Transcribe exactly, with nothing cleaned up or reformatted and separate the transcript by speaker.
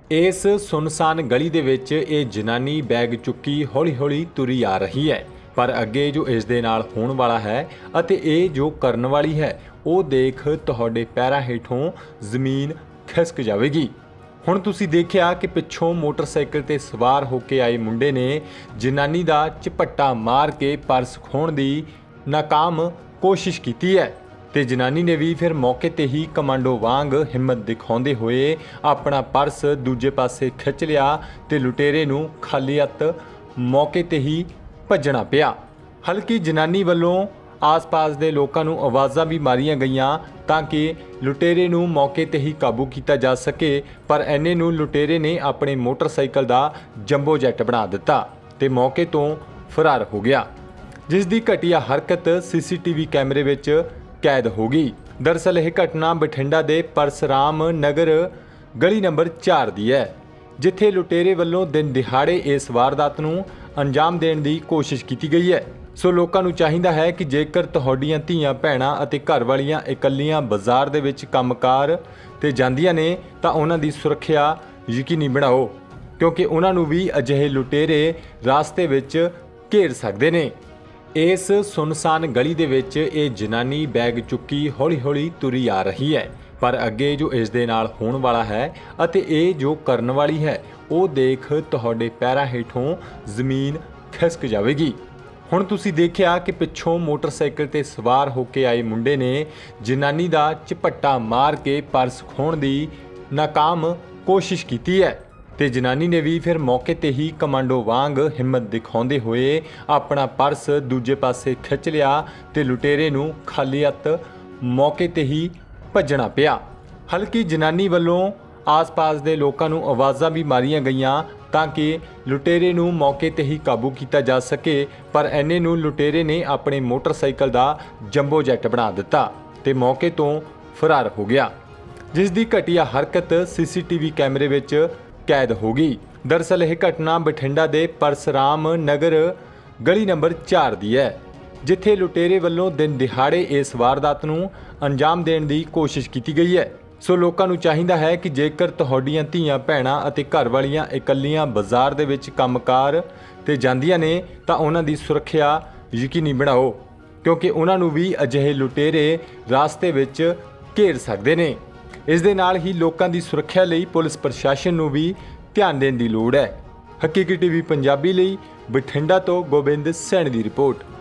Speaker 1: ਇਸ ਸੁਨਸਾਨ ਗਲੀ ਦੇ ਵਿੱਚ ਇਹ ਜਨਾਨੀ ਬੈਗ ਚੁੱਕੀ ਹੌਲੀ-ਹੌਲੀ ਤੁਰੀ ਆ ਰਹੀ ਹੈ, ਪਰ ਅੱਗੇ ਜੋ ਇਸ ਦੇ ਨਾਲ ਹੋਣ ਵਾਲਾ ਹੈ ਅਤੇ ਇਹ ਜੋ ਕਰਨ ਵਾਲੀ ਹੈ ਉਹ ਦੇਖ ਤੁਹਾਡੇ ਪੈਰਾਂ ਹੇਠੋਂ ਜ਼ਮੀਨ ਖਿਸਕ ਜਾਵੇਗੀ। ਹੁਣ ਤੁਸੀਂ ਦੇਖਿਆ ਕਿ ਪਿੱਛੋਂ ਮੋਟਰਸਾਈਕਲ ਤੇ ਸਵਾਰ ਹੋ ਕੇ ਆਏ ਮੁੰਡੇ ਨੇ ਜਨਾਨੀ ਦਾ ਝਪੱਟਾ ਮਾਰ ਕੇ ਪਰਸ ਖੋਹਣ ਦੀ ਨਾਕਾਮ ਕੋਸ਼ਿਸ਼ ਕੀਤੀ ਹੈ ਤੇ ਜਨਾਨੀ ਨੇ ਵੀ ਫਿਰ ਮੌਕੇ ਤੇ ਹੀ ਕਮਾਂਡੋ ਵਾਂਗ ਹਿੰਮਤ ਦਿਖਾਉਂਦੇ ਹੋਏ ਆਪਣਾ ਪਰਸ ਦੂਜੇ ਪਾਸੇ ਖਿੱਚ ਲਿਆ ਤੇ ਲੁਟੇਰੇ ਨੂੰ ਖਾਲੀ ਹੱਥ ਮੌਕੇ ਤੇ ਹੀ ਭੱਜਣਾ ਪਿਆ। ਹਲਕੀ ਜਨਾਨੀ ਵੱਲੋਂ ਆਸ-ਪਾਸ ਦੇ ਲੋਕਾਂ ਨੂੰ ਆਵਾਜ਼ਾਂ ਵੀ ਮਾਰੀਆਂ ਗਈਆਂ ਤਾਂ ਕਿ ਲੁਟੇਰੇ ਨੂੰ ਮੌਕੇ ਤੇ ਹੀ ਕਾਬੂ ਕੀਤਾ ਜਾ ਸਕੇ, ਪਰ ਐਨੇ ਨੂੰ ਲੁਟੇਰੇ ਨੇ ਆਪਣੇ ਮੋਟਰਸਾਈਕਲ ਦਾ ਜੰਬੋ ਜੈਟ ਬਣਾ ਦਿੱਤਾ ਤੇ ਮੌਕੇ ਤੋਂ ਫਰਾਰ ਹੋ ਗਿਆ, ਜਿਸ ਦੀ ਘਟੀਆ ਹਰਕਤ ਸੀਸੀਟੀਵੀ ਕੈਮਰੇ ਵਿੱਚ कैद हो गई। दरअसल यह घटना बठिंडा के परसराम नगर गली नंबर चार की है, जिथे लुटेरे वालों दिन दिहाड़े इस वारदात नूं अंजाम देने की कोशिश की गई है। सो लोगों नूं चाहिदा है कि जेकर तुहाडीआं धीआं भैणां अते घर वालियां इकल्लियां बाजार दे विच कंमकार ते जांदियां ने तां उन्हां दी सुरक्षा यकीनी बनाओ, क्योंकि उन्हां नूं भी अजिहे लुटेरे रास्ते विच घेर सकदे ने। इस सुनसान गली दे विच ये जनानी बैग चुक्की हौली हौली तुरी आ रही है, पर अगे जो इस दे नाल होण वाला है अते ये जो करन वाली है वो देख तुहाडे पैरां हेठों जमीन खिसक जावेगी। हुण तुसीं देखिया कि पिछों मोटरसाइकिल ते सवार होके आए मुंडे ने जनानी दा झपट्टा मार के पर्स खोहण दी नाकाम कोशिश कीती है ਤੇ ਜਨਾਨੀ ਨੇ ਵੀ ਫਿਰ ਮੌਕੇ ਤੇ ਹੀ ਕਮਾਂਡੋ ਵਾਂਗ ਹਿੰਮਤ ਦਿਖਾਉਂਦੇ ਹੋਏ ਆਪਣਾ ਪਰਸ ਦੂਜੇ ਪਾਸੇ ਖਿੱਚ ਲਿਆ ਤੇ ਲੁਟੇਰੇ ਨੂੰ ਖਾਲੀ ਹੱਥ ਮੌਕੇ ਤੇ ਹੀ ਭੱਜਣਾ ਪਿਆ। ਹਲਕੀ ਜਨਾਨੀ ਵੱਲੋਂ ਆਸ-ਪਾਸ ਦੇ ਲੋਕਾਂ ਨੂੰ ਆਵਾਜ਼ਾਂ ਵੀ ਮਾਰੀਆਂ ਗਈਆਂ ਤਾਂ ਕਿ ਲੁਟੇਰੇ ਨੂੰ ਮੌਕੇ ਤੇ ਹੀ ਕਾਬੂ ਕੀਤਾ ਜਾ ਸਕੇ, ਪਰ ਐਨੇ ਨੂੰ ਲੁਟੇਰੇ ਨੇ ਆਪਣੇ ਮੋਟਰਸਾਈਕਲ ਦਾ ਜੰਬੋ ਜੈਟ ਬਣਾ ਦਿੱਤਾ ਤੇ ਮੌਕੇ ਤੋਂ ਫਰਾਰ ਹੋ ਗਿਆ, ਜਿਸ ਦੀ ਘਟੀਆ ਹਰਕਤ ਸੀਸੀਟੀਵੀ ਕੈਮਰੇ ਵਿੱਚ कैद हो गई। दरअसल यह घटना बठिंडा के परसराम नगर गली नंबर चार की है, जिथे लुटेरे वालों दिन दिहाड़े इस वारदात नूं अंजाम देने की कोशिश की गई है। सो लोगों नूं चाहिदा है कि जेकर तुहाडीआं धीआं भैणां अते घर वालियां इकल्लियां बाजार दे विच कंमकार ते जांदियां ने तां उन्हां दी सुरक्षा यकीनी बनाओ, क्योंकि उन्हां नूं भी अजिहे लुटेरे रास्ते विच घेर सकदे ने। इस दे नाल ही लोगों की सुरक्षा लई पुलिस प्रशासन नूं भी ध्यान देने की लोड़ है। हकीकी टीवी पंजाबी लई बठिंडा तो गोबिंद सैनी की रिपोर्ट।